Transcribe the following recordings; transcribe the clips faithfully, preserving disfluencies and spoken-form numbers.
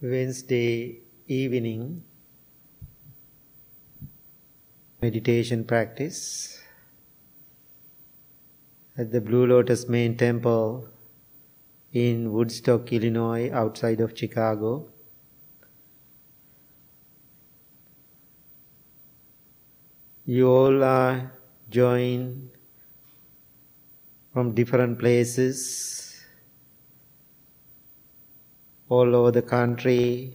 Wednesday evening meditation practice at the Blue Lotus Main Temple in Woodstock, Illinois, outside of Chicago. You all are joined from different places all over the country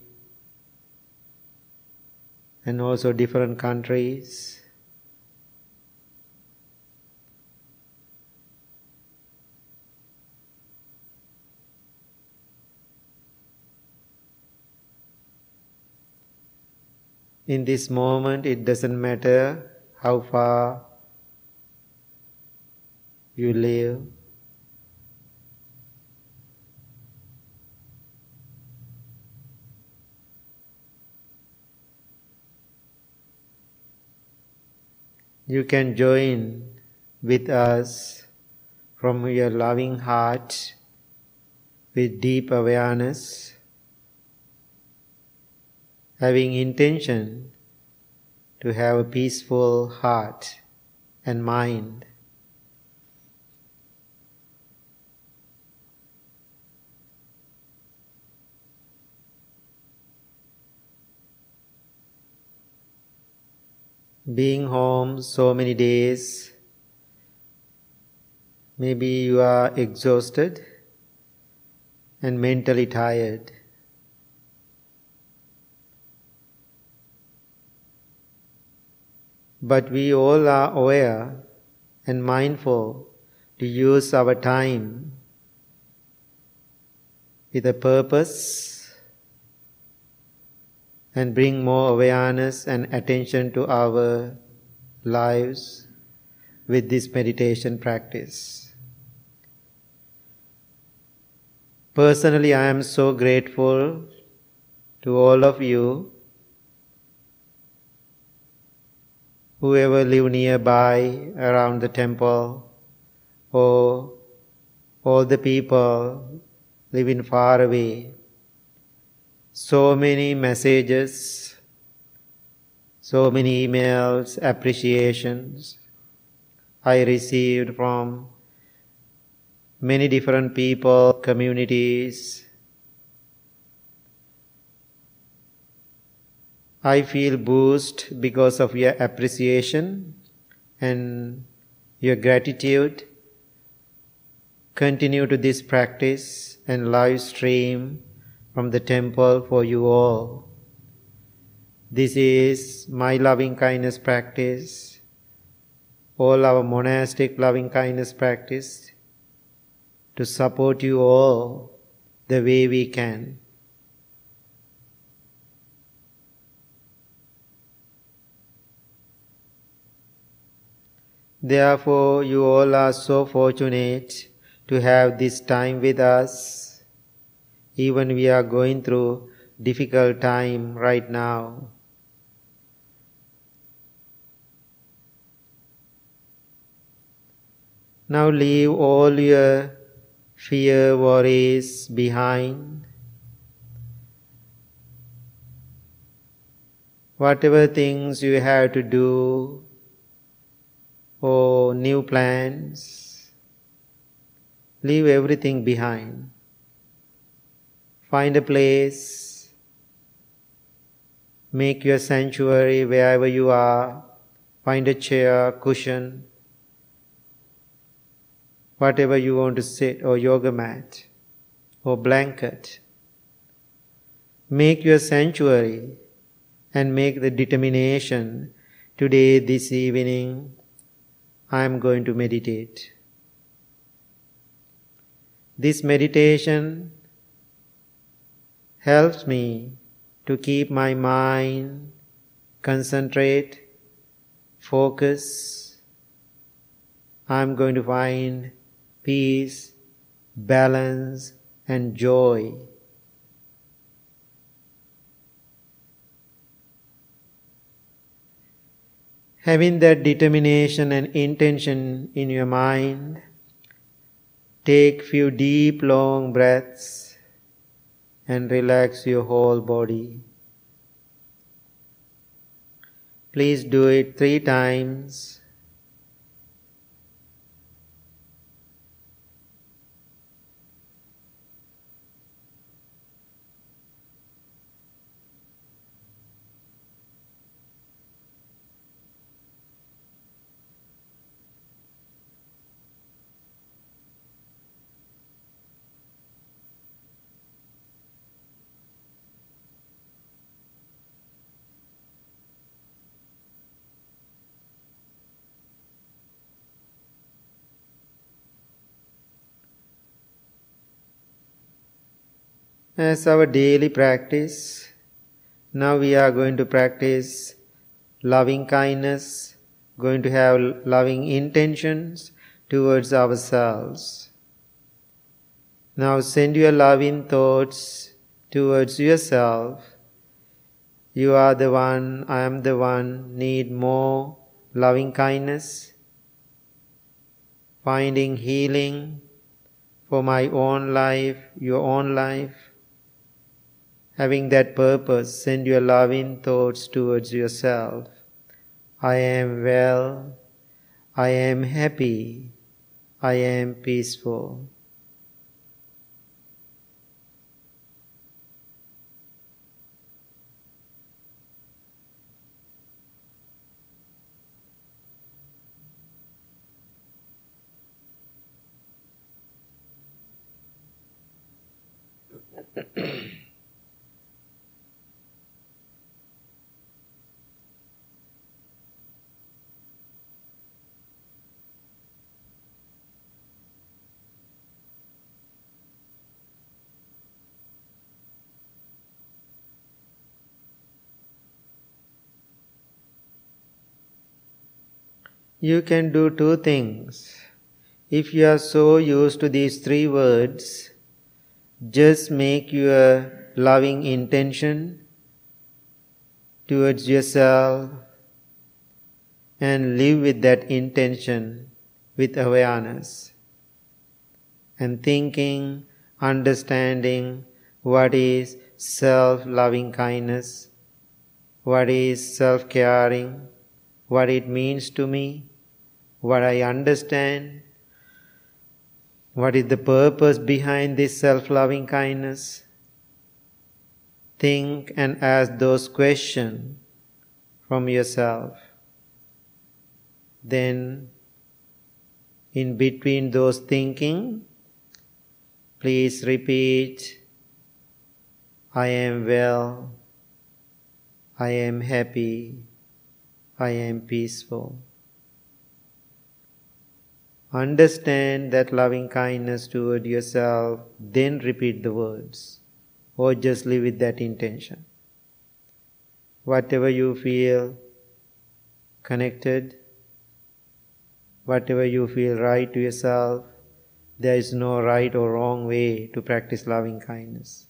and also different countries. In this moment, it doesn't matter how far you live. You can join with us from your loving heart with deep awareness, having intention to have a peaceful heart and mind. Being home so many days, maybe you are exhausted and mentally tired. But we all are aware and mindful to use our time with a purpose and bring more awareness and attention to our lives with this meditation practice. Personally, I am so grateful to all of you, whoever live nearby around the temple, or all the people living far away. So many messages, so many emails, appreciations I received from many different people, communities. I feel boost because of your appreciation and your gratitude. Continue to this practice and live stream from the temple for you all. This is my loving kindness practice, all our monastic loving kindness practice, to support you all the way we can. Therefore, you all are so fortunate to have this time with us. Even we are going through difficult time right now. Now leave all your fear, worries behind. Whatever things you have to do or new plans, leave everything behind. Find a place, make your sanctuary wherever you are. Find a chair, cushion, whatever you want to sit, or yoga mat, or blanket. Make your sanctuary and make the determination, today, this evening, I am going to meditate. This meditation helps me to keep my mind, concentrate, focus. I'm going to find peace, balance, and joy. Having that determination and intention in your mind, take few deep, long breaths and relax your whole body. Please do it three times. As our daily practice, now we are going to practice loving kindness, going to have loving intentions towards ourselves. Now send your loving thoughts towards yourself. You are the one, I am the one, need more loving kindness, finding healing for my own life, your own life. Having that purpose, send your loving thoughts towards yourself. I am well, I am happy, I am peaceful. You can do two things. If you are so used to these three words, just make your loving intention towards yourself and live with that intention with awareness and thinking, understanding what is self-loving kindness, what is self-caring, what it means to me, what I understand, what is the purpose behind this self-loving kindness. Think and ask those questions from yourself. Then, in between those thinking, please repeat, I am well, I am happy, I am peaceful. Understand that loving kindness toward yourself, then repeat the words, or just live with that intention. Whatever you feel connected, whatever you feel right to yourself, there is no right or wrong way to practice loving kindness.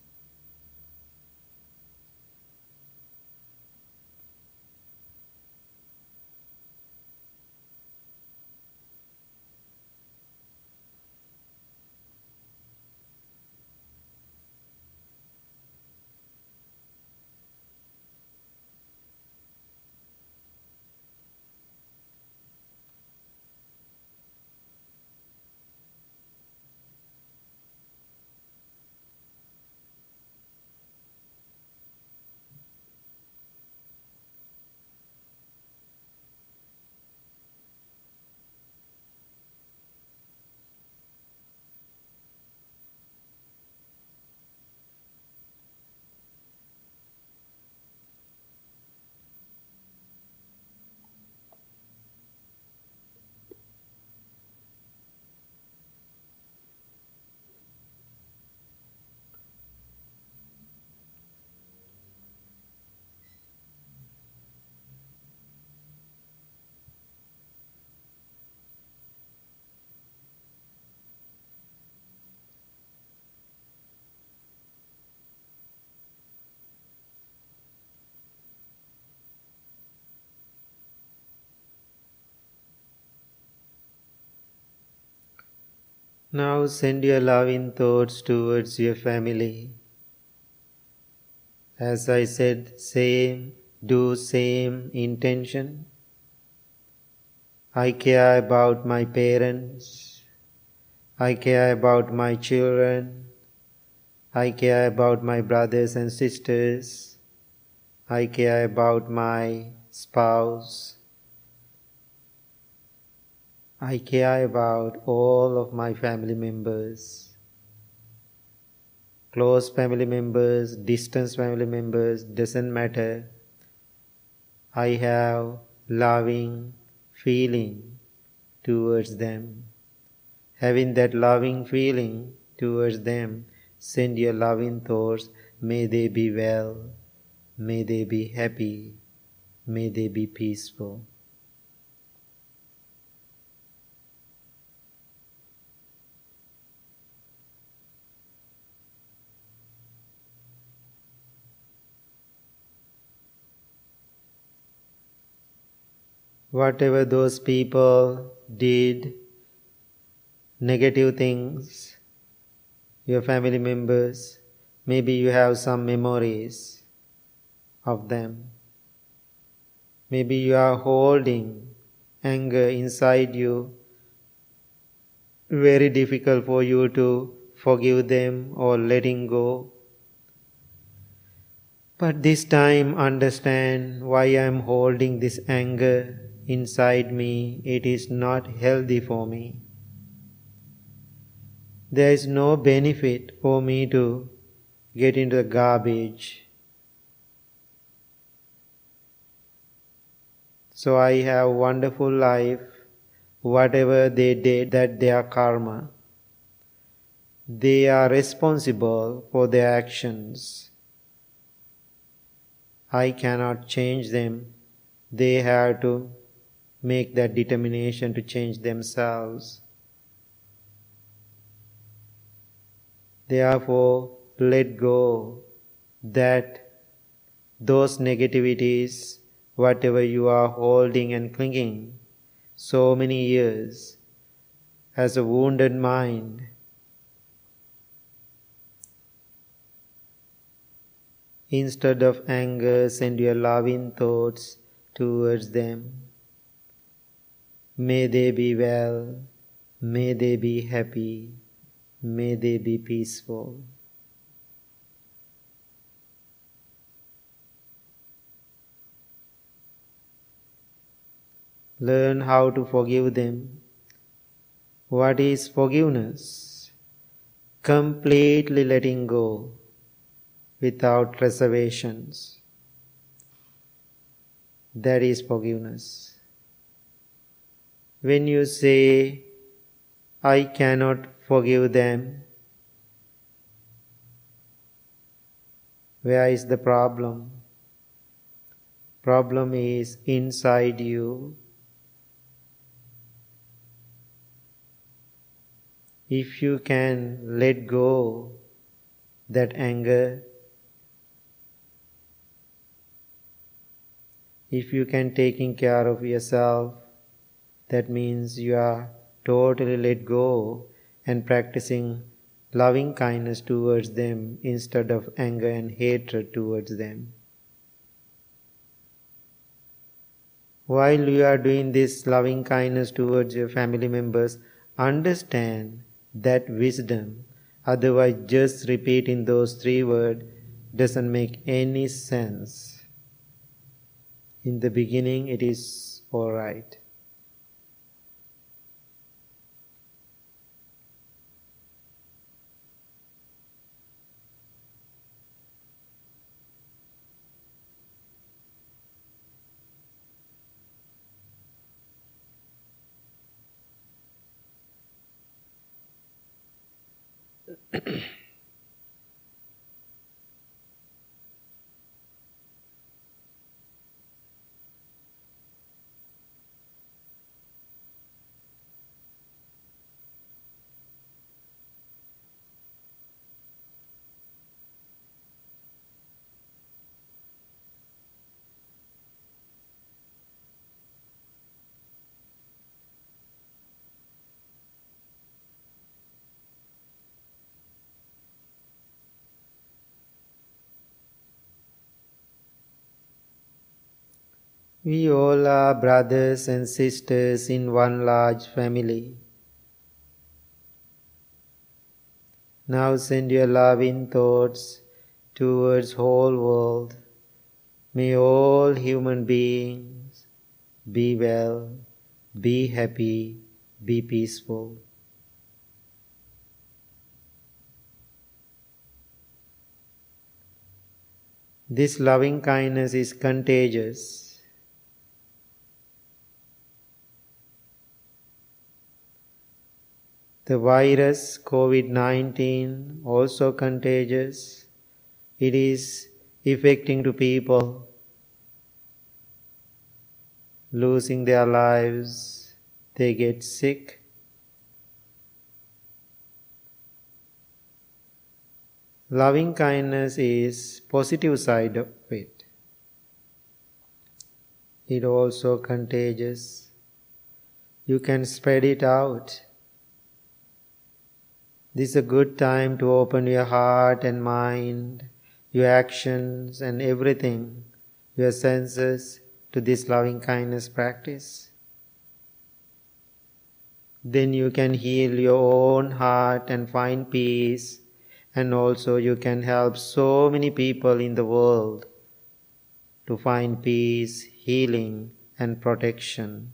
Now send your loving thoughts towards your family. As I said, same, do same intention. I care about my parents. I care about my children. I care about my brothers and sisters. I care about my spouse. I care about all of my family members. Close family members, distant family members, doesn't matter. I have loving feeling towards them. Having that loving feeling towards them, send your loving thoughts. May they be well. May they be happy. May they be peaceful. Whatever those people did, negative things, your family members, maybe you have some memories of them. Maybe you are holding anger inside you, very difficult for you to forgive them or letting go. But this time understand why I am holding this anger inside me. It is not healthy for me. There is no benefit for me to get into the garbage. So I have a wonderful life. Whatever they did, that their karma. They are responsible for their actions. I cannot change them. They have to make that determination to change themselves. Therefore, let go that those negativities, whatever you are holding and clinging so many years as a wounded mind, instead of anger, send your loving thoughts towards them. May they be well, may they be happy, may they be peaceful. Learn how to forgive them. What is forgiveness? Completely letting go without reservations. That is forgiveness. When you say, I cannot forgive them, where is the problem? Problem is inside you. If you can let go that anger, if you can taking care of yourself, that means you are totally let go and practicing loving kindness towards them instead of anger and hatred towards them. While you are doing this loving kindness towards your family members, understand that wisdom. Otherwise, just repeating those three words doesn't make any sense. In the beginning, it is all right. We all are brothers and sisters in one large family. Now send your loving thoughts towards whole world. May all human beings be well, be happy, be peaceful. This loving kindness is contagious. The virus COVID nineteen also contagious. It is affecting to people, losing their lives, they get sick. Loving kindness is positive side of it. It also contagious. You can spread it out. This is a good time to open your heart and mind, your actions and everything, your senses to this loving kindness practice. Then you can heal your own heart and find peace, and also you can help so many people in the world to find peace, healing and protection.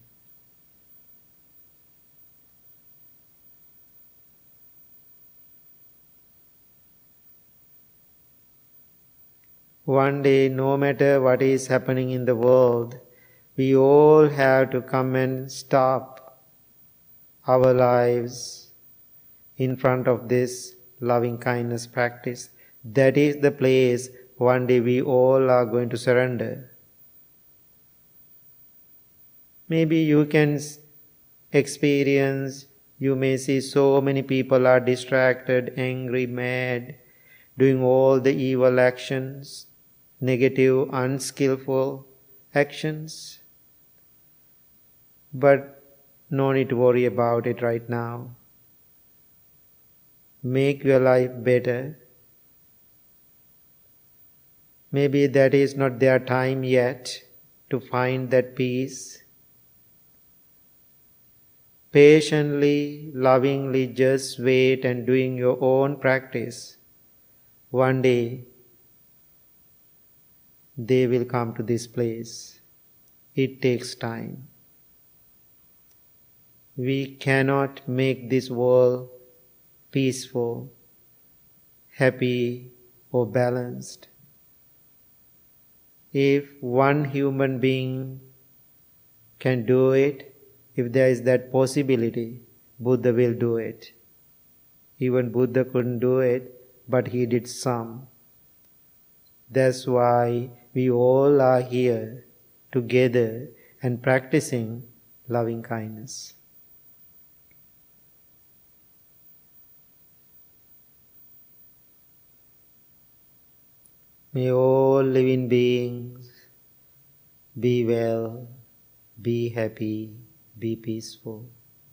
One day, no matter what is happening in the world, we all have to come and stop our lives in front of this loving kindness practice. That is the place one day we all are going to surrender. Maybe you can experience, you may see so many people are distracted, angry, mad, doing all the evil actions, negative, unskillful actions. But no need to worry about it right now. Make your life better. Maybe that is not their time yet to find that peace. Patiently, lovingly just wait and doing your own practice. One day, they will come to this place. It takes time. We cannot make this world peaceful, happy, or balanced. If one human being can do it, if there is that possibility, Buddha will do it. Even Buddha couldn't do it, but he did some. That's why we all are here together and practicing loving kindness. May all living beings be well, be happy, be peaceful.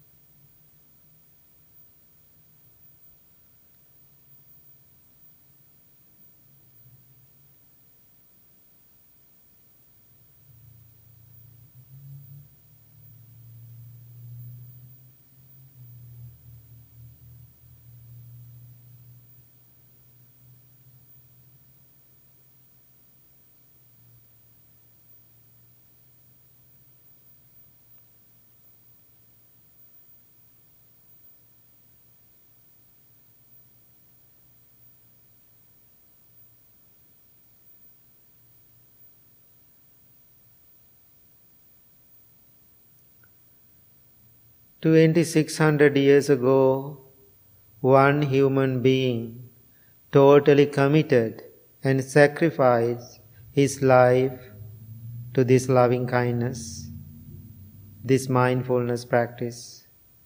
twenty-six hundred years ago, one human being totally committed and sacrificed his life to this loving kindness, this mindfulness practice.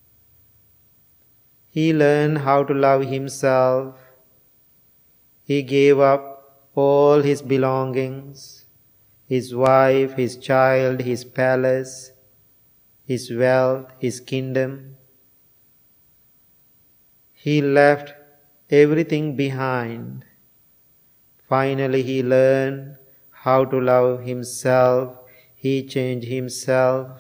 He learned how to love himself. He gave up all his belongings, his wife, his child, his palace, his wealth, his kingdom. He left everything behind. Finally, he learned how to love himself. he changed himself.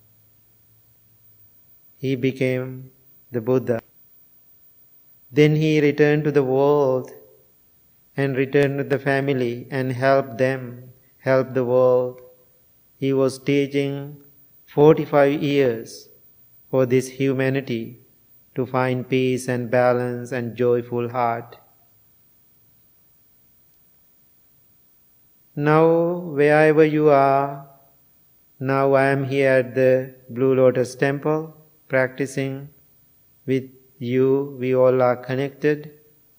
He became the Buddha. Then he returned to the world and returned to the family and helped them, helped the world. He was teaching forty-five years for this humanity to find peace and balance and joyful heart. Now, wherever you are, now I am here at the Blue Lotus Temple practicing with you. We all are connected.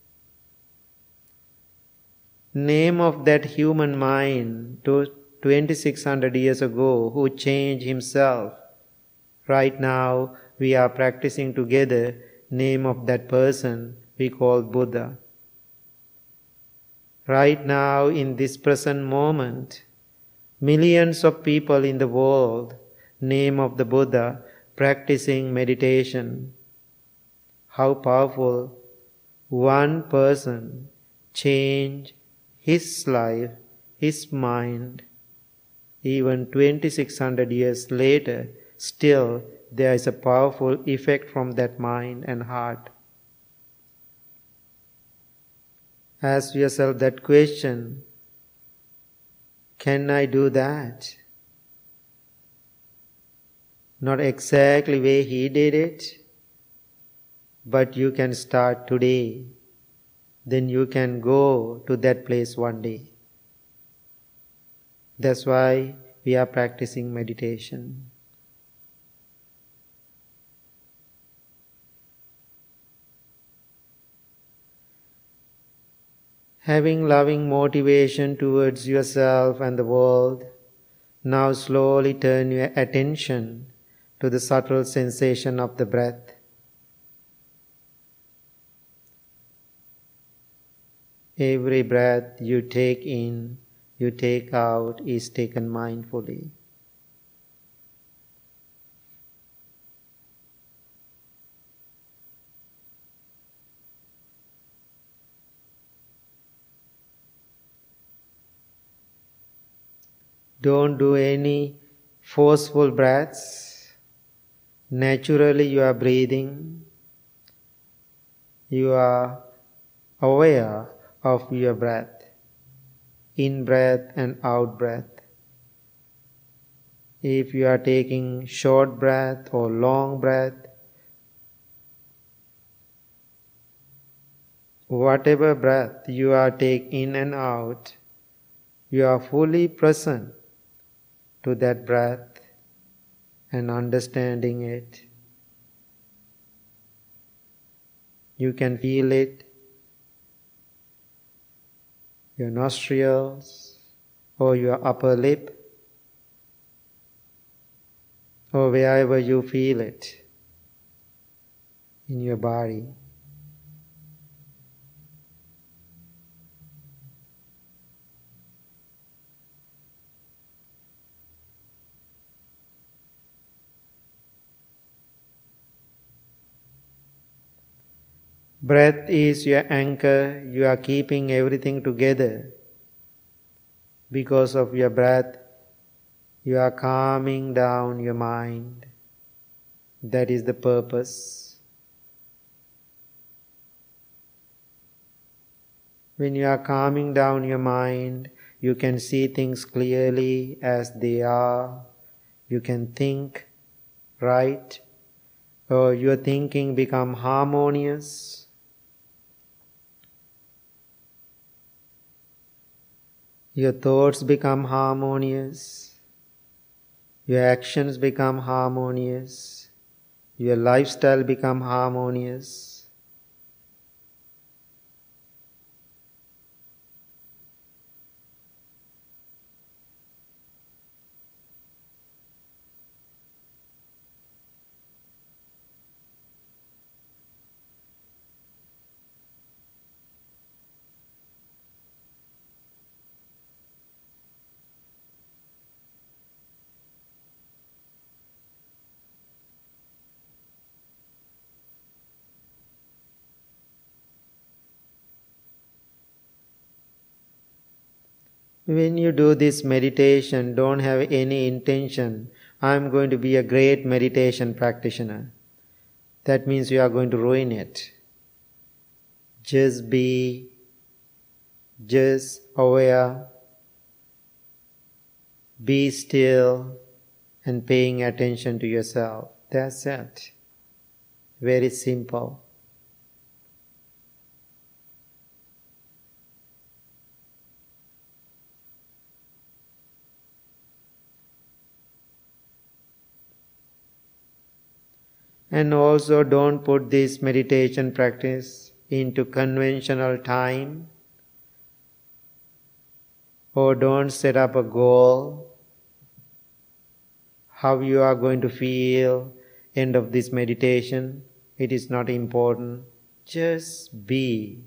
Name of that human mind to twenty-six hundred years ago who changed himself. Right now we are practicing together. Name of that person we call Buddha. Right now in this present moment, millions of people in the world, name of the Buddha, practicing meditation. How powerful. One person change his life, his mind. Even twenty-six hundred years later, still there is a powerful effect from that mind and heart. Ask yourself that question, can I do that? Not exactly way he did it, but you can start today. Then you can go to that place one day. That's why we are practicing meditation. Having loving motivation towards yourself and the world, now slowly turn your attention to the subtle sensation of the breath. Every breath you take in, you take out is taken mindfully. Don't do any forceful breaths. Naturally you are breathing. You are aware of your breath, in breath and out breath. If you are taking short breath or long breath, whatever breath you are taking in and out, you are fully present to that breath and understanding it. You can feel it, your nostrils or your upper lip or wherever you feel it in your body. Breath is your anchor. You are keeping everything together. Because of your breath, you are calming down your mind. That is the purpose. When you are calming down your mind, you can see things clearly as they are. You can think right, or your thinking become harmonious. Your thoughts become harmonious. Your actions become harmonious. Your lifestyle become harmonious. When you do this meditation, don't have any intention, I'm going to be a great meditation practitioner. That means you are going to ruin it. Just be, just aware, be still and paying attention to yourself. That's it. Very simple. And also don't put this meditation practice into conventional time, or don't set up a goal how you are going to feel end of this meditation. It is not important. Just be.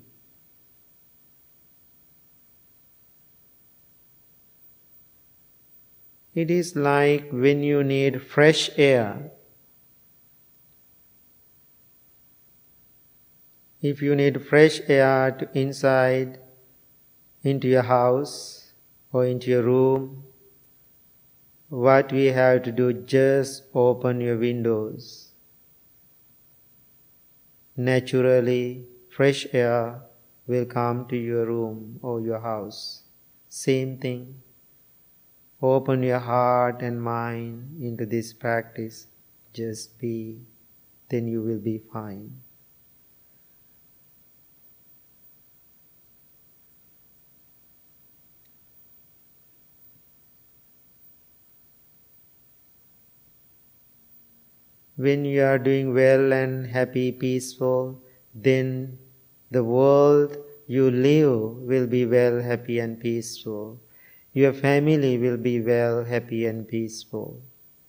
It is like when you need fresh air. If you need fresh air to inside, into your house or into your room, what we have to do, just open your windows. Naturally, fresh air will come to your room or your house. Same thing. Open your heart and mind into this practice. Just be, then you will be fine. When you are doing well and happy, peaceful, then the world you live will be well, happy and peaceful. Your family will be well, happy and peaceful.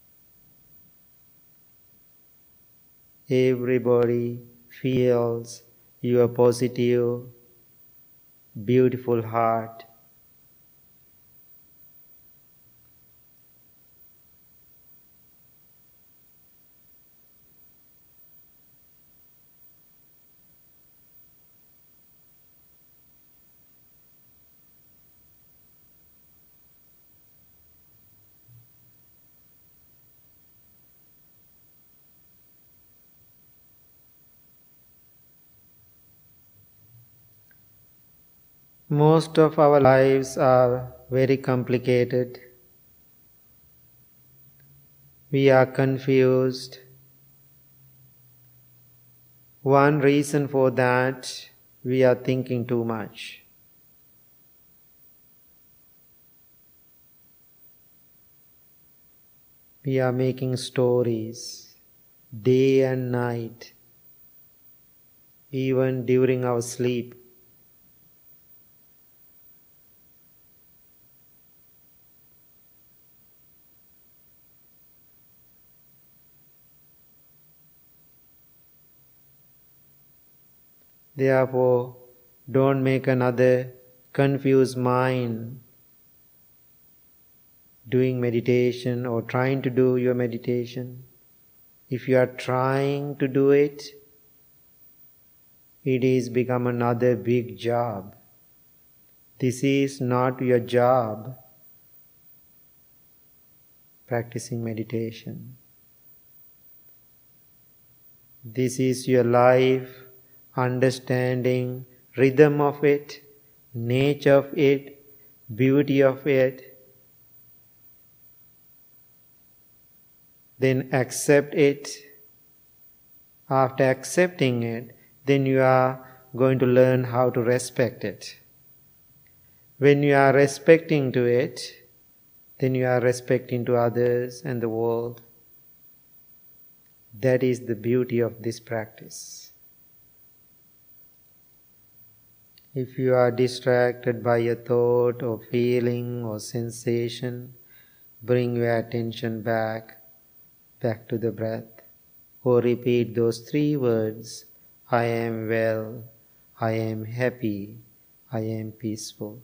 Everybody feels your positive, beautiful heart. Most of our lives are very complicated. We are confused. One reason for that, we are thinking too much. We are making stories day and night, even during our sleep. Therefore, don't make another confused mind doing meditation or trying to do your meditation. If you are trying to do it, it is become another big job. This is not your job, practicing meditation. This is your life, understanding rhythm of it, nature of it, beauty of it. Then accept it. After accepting it, then you are going to learn how to respect it. When you are respecting to it, then you are respecting to others and the world. That is the beauty of this practice. If you are distracted by a thought or feeling or sensation, bring your attention back, back to the breath, or repeat those three words, I am well, I am happy, I am peaceful.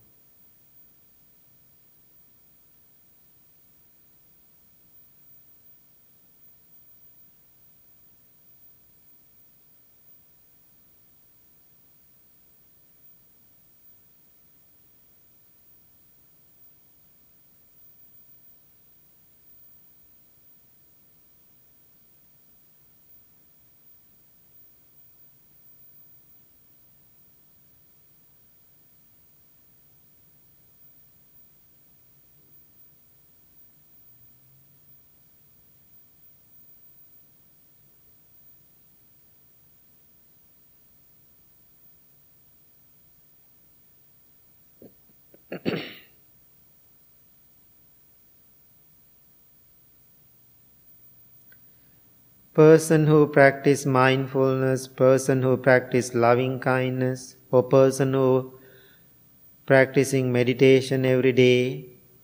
Person who practice mindfulness, person who practice loving kindness, or person who practicing meditation every day,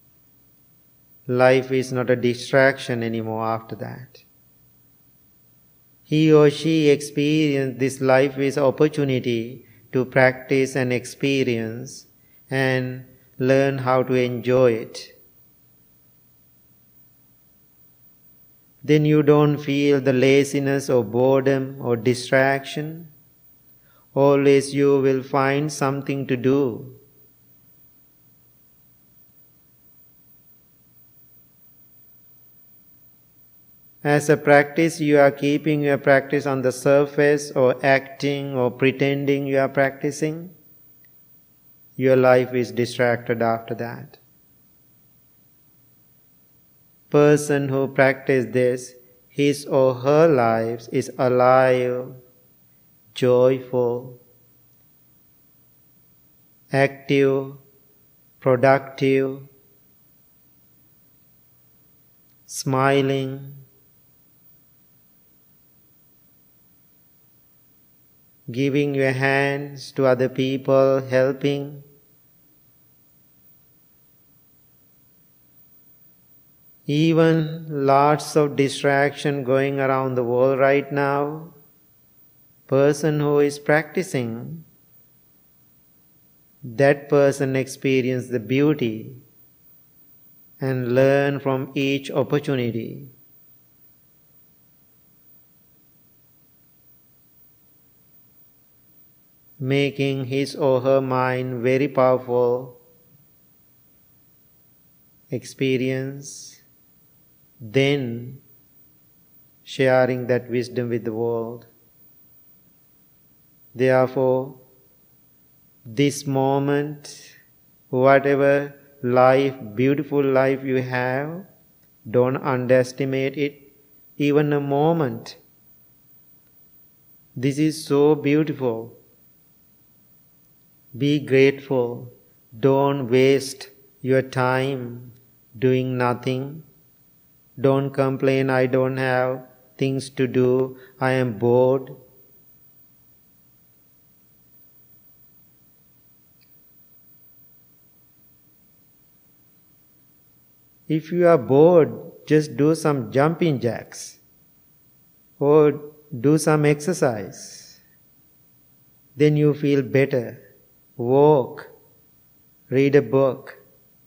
life is not a distraction anymore after that. He or she experience this life is opportunity to practice and experience and learn how to enjoy it. Then you don't feel the laziness or boredom or distraction. Always you will find something to do. As a practice, you are keeping your practice on the surface or acting or pretending you are practicing. Your life is distracted after that. Person who practices this, his or her life is alive, joyful, active, productive, smiling, giving your hands to other people, helping. Even lots of distraction going around the world right now. Person who is practicing, that person experiences the beauty and learn from each opportunity. Making his or her mind very powerful experience, then sharing that wisdom with the world. Therefore, this moment, whatever life, beautiful life you have, don't underestimate it even a moment. This is so beautiful. Be grateful. Don't waste your time doing nothing. Don't complain, I don't have things to do, I am bored. If you are bored, just do some jumping jacks or do some exercise. Then you feel better. Walk, read a book.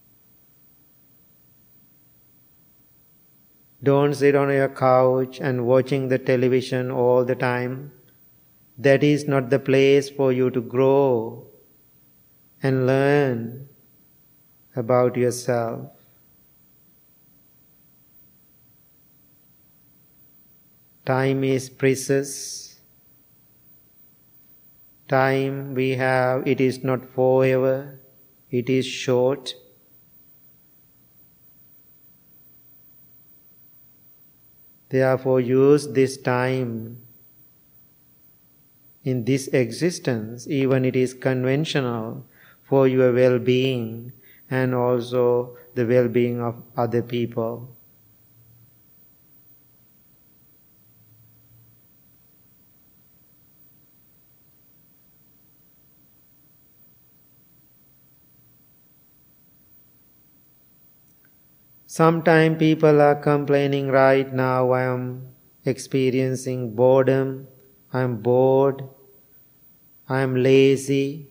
Don't sit on your couch and watching the television all the time. That is not the place for you to grow and learn about yourself. Time is precious. Time we have, it is not forever, it is short. Therefore, use this time in this existence, even it is conventional, for your well-being and also the well-being of other people. Sometimes people are complaining right now, I am experiencing boredom, I am bored, I am lazy.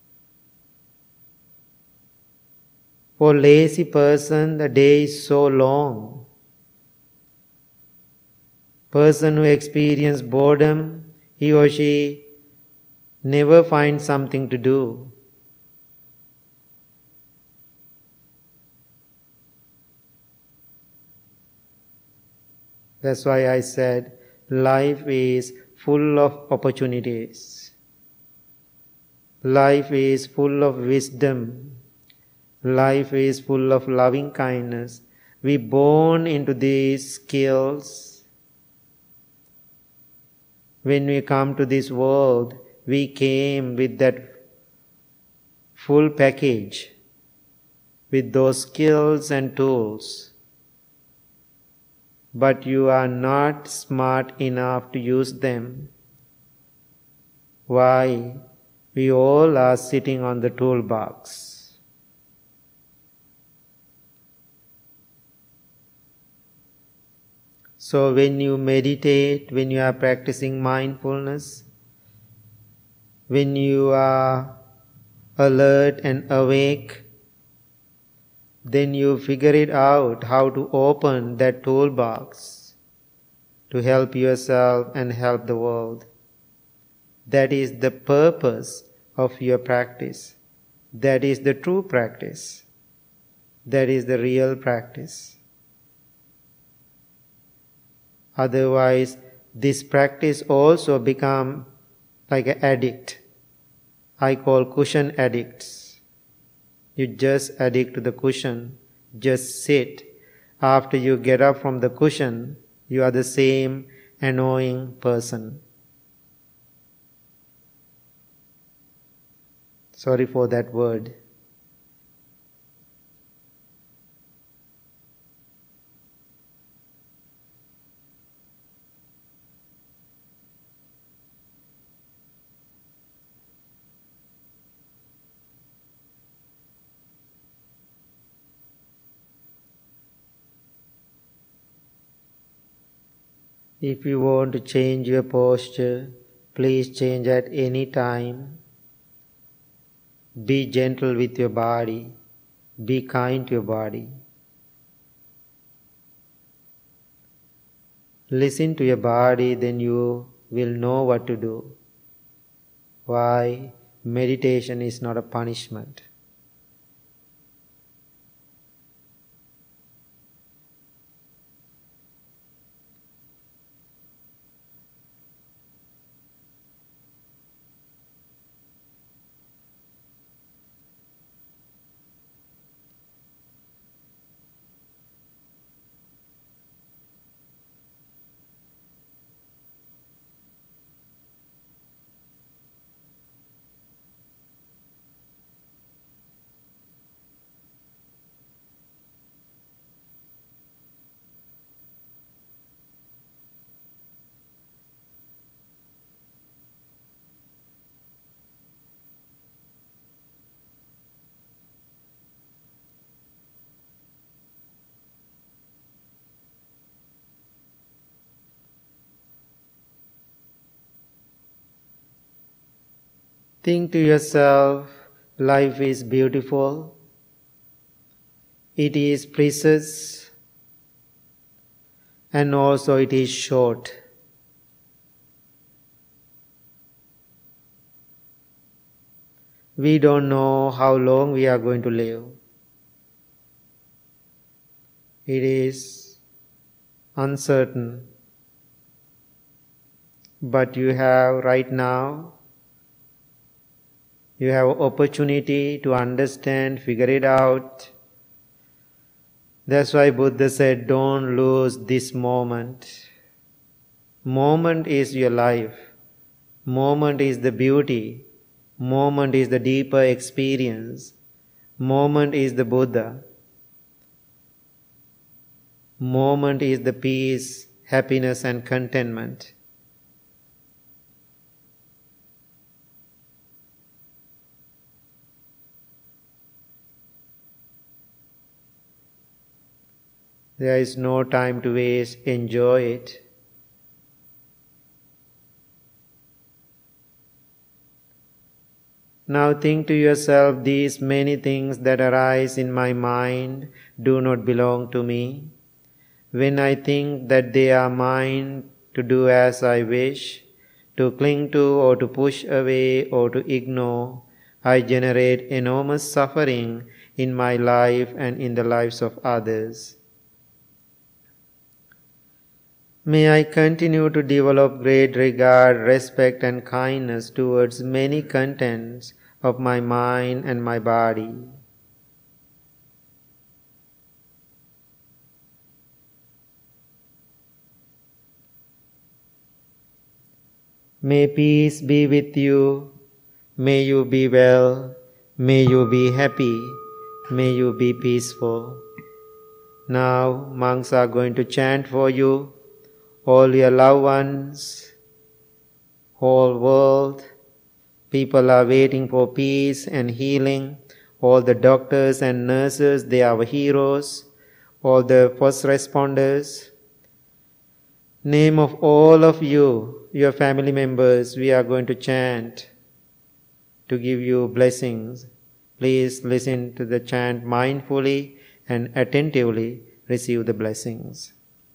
For lazy person, the day is so long. Person who experiences boredom, he or she never finds something to do. That's why I said life is full of opportunities. Life is full of wisdom. Life is full of loving kindness. We born into these skills. When we come to this world, we came with that full package. with those skills and tools, but you are not smart enough to use them. Why? We all are sitting on the toolbox. So when you meditate, when you are practicing mindfulness, when you are alert and awake, then you figure it out how to open that toolbox to help yourself and help the world. That is the purpose of your practice. That is the true practice. That is the real practice. Otherwise, this practice also become like an addict. I call cushion addicts. You just addict to the cushion, just sit. After you get up from the cushion, you are the same annoying person. Sorry for that word. If you want to change your posture, please change at any time. Be gentle with your body. Be kind to your body. Listen to your body, then you will know what to do. Why? Meditation is not a punishment. Think to yourself, life is beautiful, it is precious, and also it is short. We don't know how long we are going to live. It is uncertain. But you have right now, you have opportunity to understand, figure it out. That's why Buddha said, don't lose this moment. Moment is your life. Moment is the beauty. Moment is the deeper experience. Moment is the Buddha. Moment is the peace, happiness and contentment. There is no time to waste, enjoy it. Now think to yourself, these many things that arise in my mind do not belong to me. When I think that they are mine to do as I wish, to cling to or to push away or to ignore, I generate enormous suffering in my life and in the lives of others. May I continue to develop great regard, respect and kindness towards many contents of my mind and my body. May peace be with you. May you be well. May you be happy. May you be peaceful. Now, monks are going to chant for you, all your loved ones, whole world. People are waiting for peace and healing. All the doctors and nurses, they are our heroes. All the first responders. Name of all of you, your family members, we are going to chant to give you blessings. Please listen to the chant mindfully and attentively receive the blessings.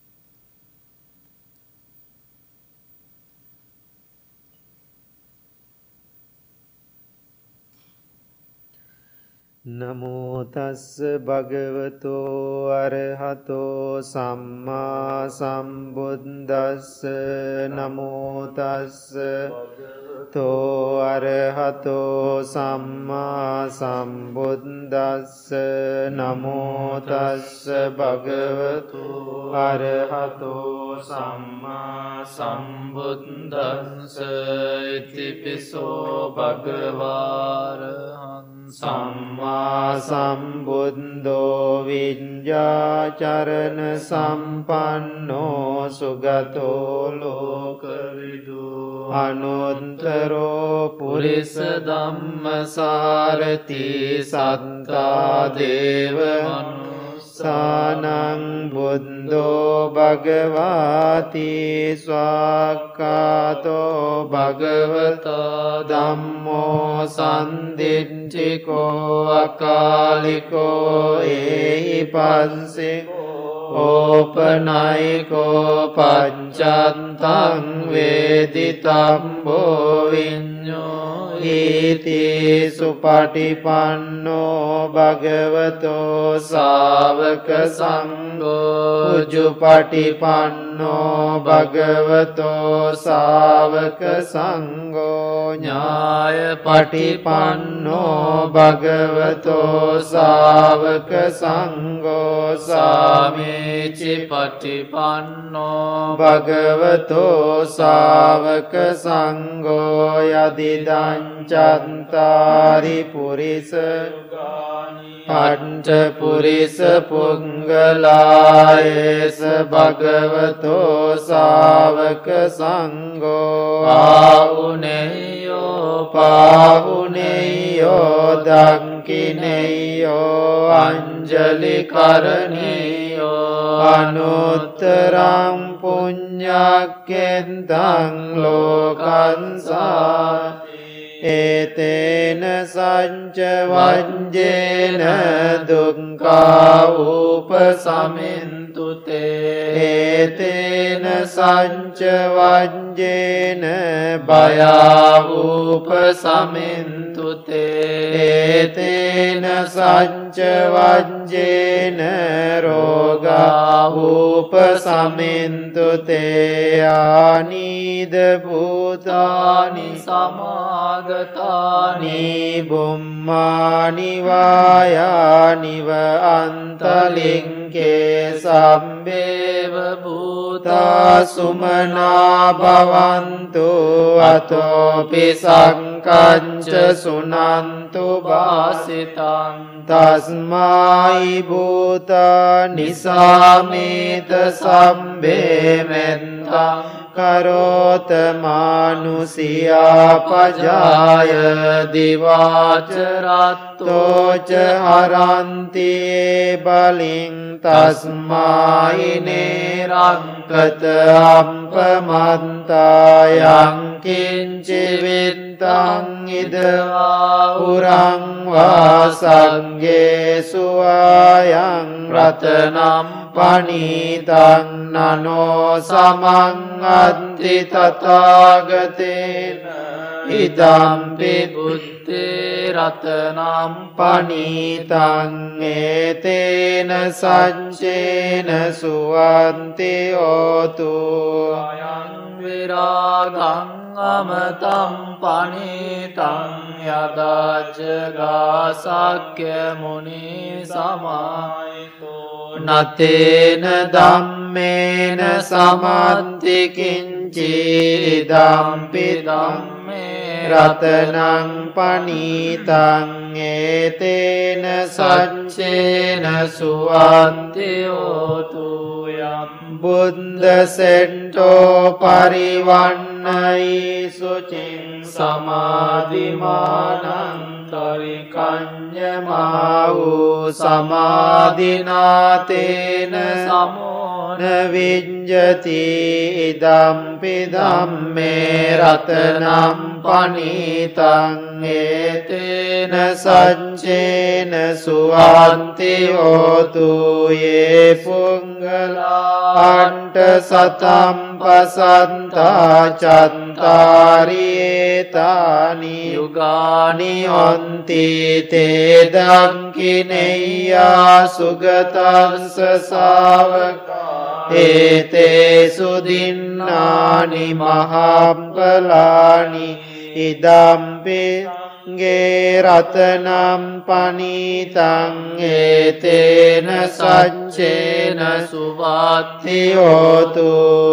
Namo tassa bhagavato arahato samma sambuddhassa. Namo tassa bhagavato arahato samma sambuddhassa. Namo tassa bhagavato arahato samma sambuddhassa. Itipiso bhagavara Samma sambuddho viññācarana sampanno sugato lokavidu anuttaro purisa dhammasārati sattā deva Sānaṁ buddho bhagavāti svakkato bhagavata dhammo sandicchiko akaliko ehipassiko opanayiko paccattam veditambo viñño iti supatipanno bhagavato sāvaka sangho ujupatipanno bhagavato sāvaka sangho ñāya patipanno bhagavato sāvaka sangho sāmici patipanno bhagavato sāvaka sangho yadidañ Chantari purisa panca purisa pungalayesa bhagavato sāvaka sangho pahuneyo pahuneyo dankineyo anjali karaniyo anuttaram puññakkhentang lokansā Etena sanca vanjena dukkha upasamintu te Etena sanca vanjena bhaya upasamintu te Etena sanca vanjena roga upasamintu te Anida bhutani samaga Tani bummani vayani va antalinke sambeva bhuta sumana bhavantu atopi sankanca sunantu bhasitam tasmai bhuta nisamita sambe mentam karota manusiya pajaya divācaratto ca haranti baling tasmai nerankata ampamanta yang kinci vintang idva urang vasangye suayang ratanam panitang nano samang anti tathagatena idampi buddhi ratanam panitang etena sancena suvanti otu ayang viragang amatam panitang yada jaga sakya muni samaito නතේන ධම්මේන Samanthi කිංචි ධම්පි ධම්මේ රතනං පනීතං ඒතේන සච්චේන සුවන්ති හෝතු යම් බුද්ධ සෙට්ඨෝ පරිවන්නයි සුචින් සමාධිමානං තරිකඤ්ඤමාහු සමාධිනාතේන සමෝන විඤ්ඤති ඉදම්පි ධම්මේ රතනම් පනීතං ඒතේන සච්චේන සුවන්ති හෝතු යේ පුංගලාන්ට සතම් පසන්තා චන්තාරියේතානි යුගානි හොන්ති තේ දංකිනෙය්‍යා සුගතංස සාවකා ඒතේ සුදින්නානි මහම්පලානි ඉදම්පි ගේ රතනම් පනීතං ඒතේන සච්චේන සුවත්ති හෝතු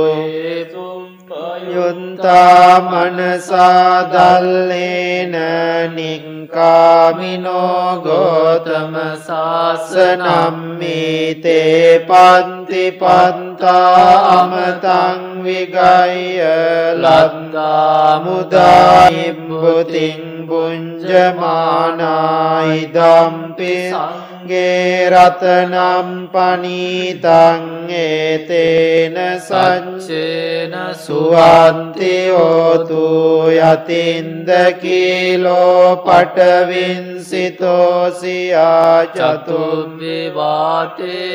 යුන්තා මනසා දල්ලේන නික්ඛාමිනෝ ගෝතම සාසනම් මීතේ පන්ති පන්තා අමතං විගය්‍ය ලද්දා මුදා ඉම්බුතින් පුඤ්ජමානා ඉදම්පි සංඝේ රතනම් පනීතං ඒතේන සච්චේන සුවන්ති හෝතු යතින්ද කීලෝ පඨවින්සිතෝ සියා චතුම්බි වාතේ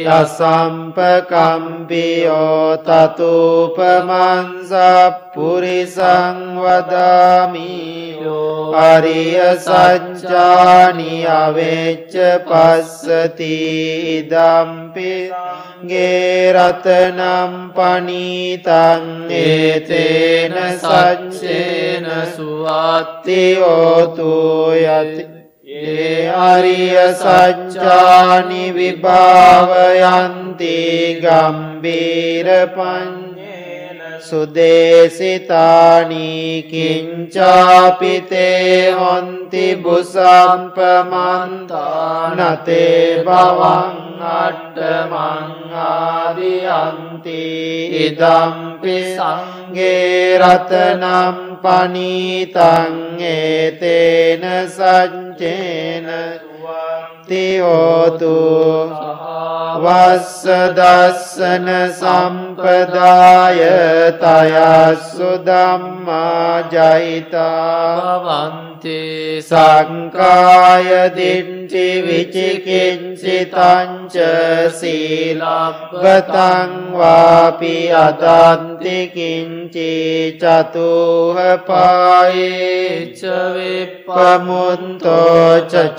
බියසම්පකම්පියෝ තතුපමංස පුරිසං වදාමි අරිය සත්‍යානි අවෙච්ච පස්සති ඉදම්පි ගේ රතනම් පනීතං ඒතේන සච්චේන සුවත්ති හෝතු යති ඒ අරිය සත්‍යානි විභාවයන්ති ගම්බීර පඤ්ඤේන සුදේසිතානි කිංචාපිතේ හොන්ති බුසම්පමන්තා නතේ භවං අට්ඨමං ආදියන්ති ඉදම්පි සංඝේ රතනම් පනීතං ඒතේන සච්චේන සුවන්ති හෝතු වස්ස දස්සන සම්පදාය තයස්සු ධම්මා ජයිතා භවන්ති සංකාය දිට්ඨි විචිකිච්ඡිතං ච සීලබ්බතං වාපි අදන්ති කිංචි චතුහ පායේච විප්පමුන්තෝ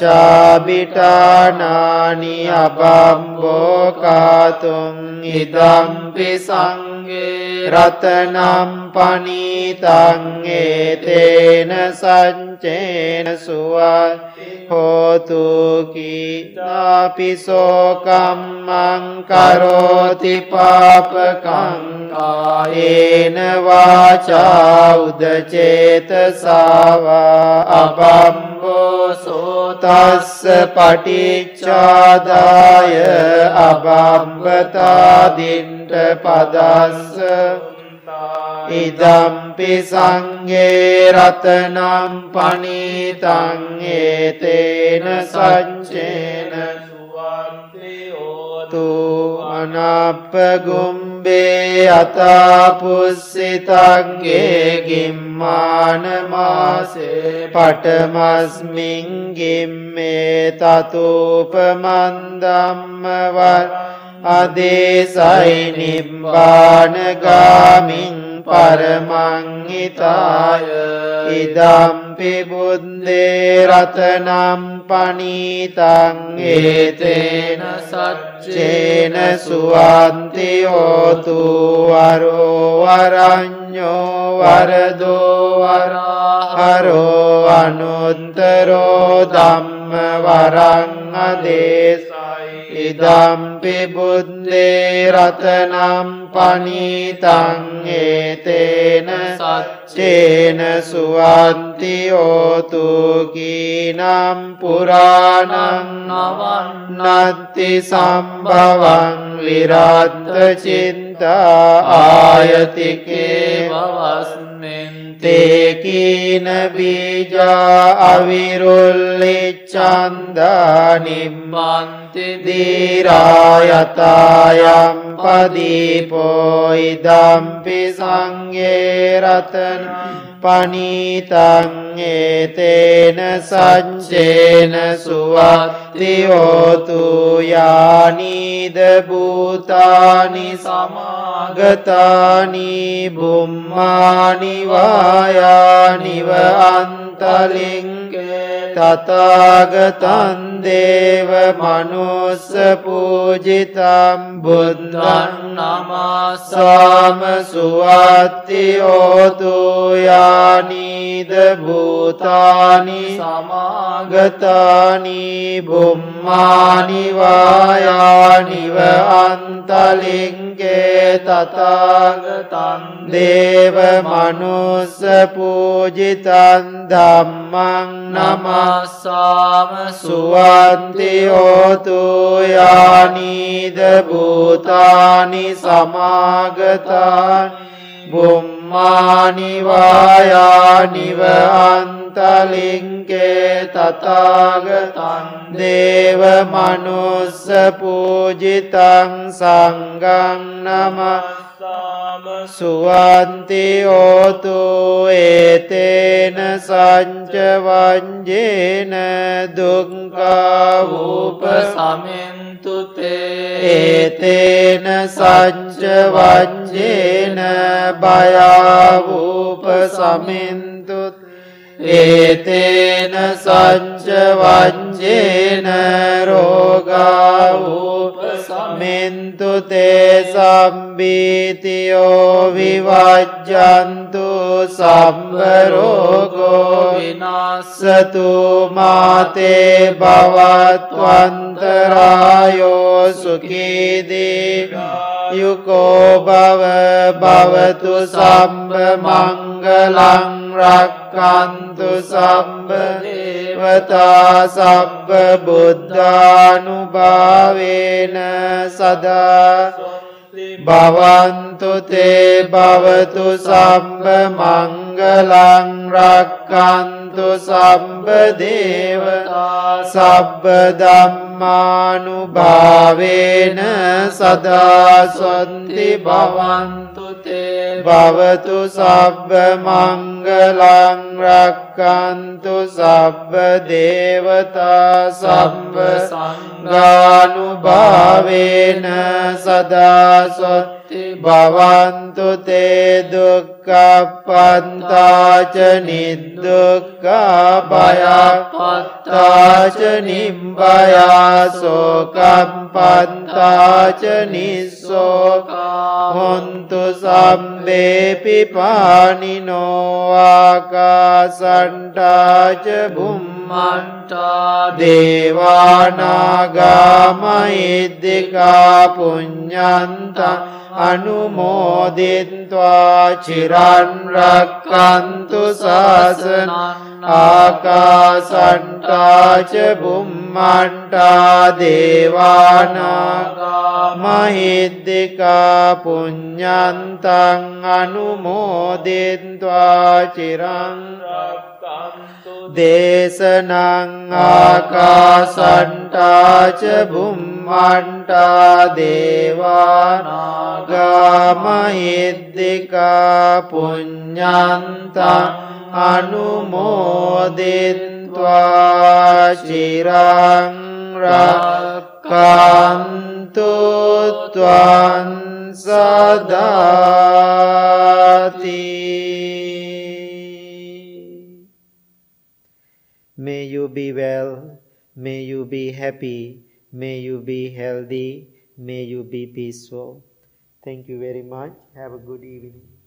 චචාබිටානානි අබම්බෝ කාතුං ඉදම්පි සංඝේ රතනම් පනීතං ඒතේන සච්චේන සුවත්ති හෝතු කීනාපිසෝ කම්මං කරෝති පාපකං කායේන වාචා උදචේතසා වා අබම්බෝ සෝතස්ස පටිච්චාදාය අබම්බතා දින්ට පදස්ස ඉදම්පි සංඝේ රතනම් පනීතං ඒතේන සච්චේන සුවන්ති හෝතු අනප්පගුම්බේ අතාපුස්සිතංගේ ගිම්මාන මාසේ පඨමස්මින් ගිම්මේ තතුපමන් ධම්මවර් අදේසයි නිබ්බාන ගාමින් පරමං හිතාය ඉදම්පි බුද්දේ රතනම් පනීතං ඒතේන සච්චේන සුවන්ති හෝතු වරෝ වරඤ්ඤෝ වරදෝ වරහරෝ අනුත්තරෝ ධම්ම වරං අදේශයි ඉදම්පි බුද්දේ රතනම් පනිතං ඒතේන සච්චේන සුවන්ති හෝතු කීනම් පුරාණං නවන්නත්ති සම්භවං විරාත්ත චින්තා ආයතිකේ වවස්මෙන් තේකීන බීජා අවිරුල්ලිච්ඡන්දා නිම්මන්ති දීරායතායම් පදීපෝ ඉදම්පි සංඝේ රතන පනිතං ඒතේන සච්චේන සුවත්ති හෝතු යානිද භූතානි සමාගතානි බුම්මානි වායානිව අන්තලිංගේ තථාගතං දේව මනුස්ස පූජිතං බුද්ධං නමස්සාම සුවත්ති හෝතු යානිද භූතානි සමාගතානි බුම්මානි වායානිව අන්තලිංගේ තථාගතං දේව මනුස්ස පූජිතං ධම්මං නමස්සාම සුවන්ති හෝතු යානිද භූතානි සමාගතානි බුම්මානි වායානිව අන්තලිංගේ තථාගතං දේව මනුස්ස පූජිතං සංඝං නමස්සාම සුවන්ති හෝතු ඒතේන සංච වංජේන දුක්ඛා උපසමෙන්තු තේ ඒතේන සංච වංජේන භයා උපසමෙන්තු ඒතේන සංච වංජේන රෝගා උපසමෙන්තු තේ සම්බීතියෝ විවජ්ජන්තු සම්බ රෝගෝ විනාශතු මාතේ භවත්වන්තරායෝ සුඛී දීර්ඝායුකෝ භව භවතු සම්බ මංගලං රක්ඛන්තු සම්බ දේවතා සම්බ බුද්ධානුභාවේන සදා භවන්තු තේ භවතු සම්බ මංගලං රක්ඛන්තු සම්බ දේවතා සම්බ ධම්මානුභාවේන සදා සොන්ති භවන්තු තේ භවතු සම්බ මංගලං රක්ඛන්තු සම්බ දේවතා සම්බ සංඝානුභාවේන සදා සොත්ති භවන්තු තේ දුක්ඛප්පන්තාච නිදුක්ඛා භයප්පන්තාච නිබ්බයා සෝකප්පන්තාච නිස්සෝකා හොන්තු සම්බේපි පානිනෝ ආකාසට්ටාච බුම්මට්ටා දේවානාගා මහිද්దికා පුඤ්ඤන්තං අනුමෝදිත්වා චිරන් රක්ඛන්තු ශාසනං ආකාසට්ටාච බුම්මට්ටා දේවානාගා මහිද්దికා පුඤ්ඤන්තං අනුමෝදිත්වා චිරන් රක්ඛන්තු දේශනං ආකාසට්ටාච බුම්මට්ටා දේවානාගා මහිද්దికා පුඤ්ඤන්තං අනුමෝදිත්වා චිරං රක්ඛන්තු ත්වං සදාති. May you be well, may you be happy, may you be healthy, may you be peaceful. Thank you very much. Have a good evening.